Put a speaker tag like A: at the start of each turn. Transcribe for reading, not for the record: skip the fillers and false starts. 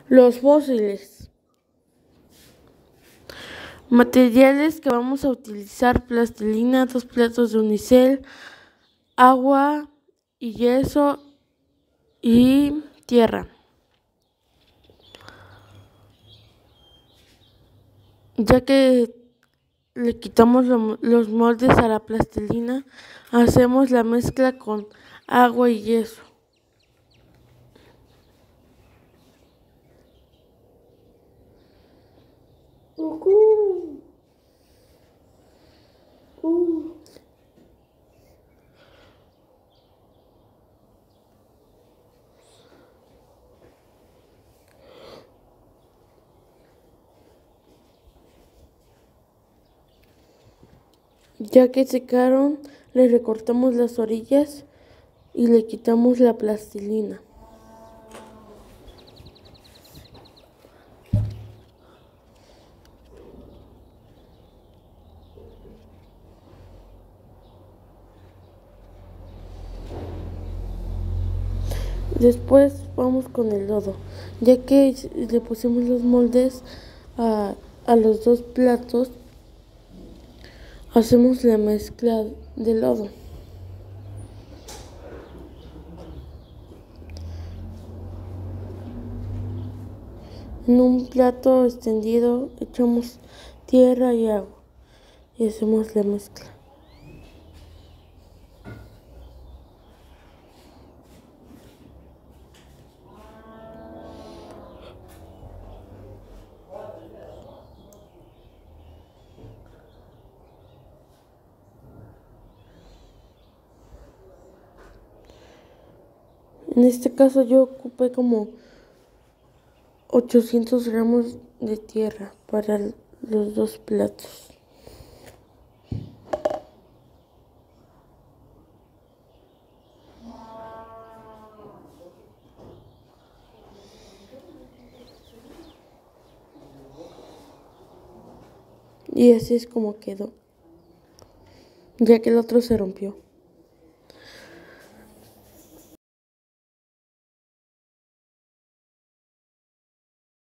A: Los fósiles. Materiales que vamos a utilizar: plastilina, 2 platos de unicel, agua y yeso y tierra. Ya que le quitamos los moldes a la plastilina, hacemos la mezcla con agua y yeso. Ya que secaron, le recortamos las orillas y le quitamos la plastilina. Después vamos con el lodo, ya que le pusimos los moldes a los 2 platos, hacemos la mezcla de lodo. En un plato extendido echamos tierra y agua y hacemos la mezcla. En este caso yo ocupé como 800 gramos de tierra para los 2 platos. Y así es como quedó, ya que el otro se rompió.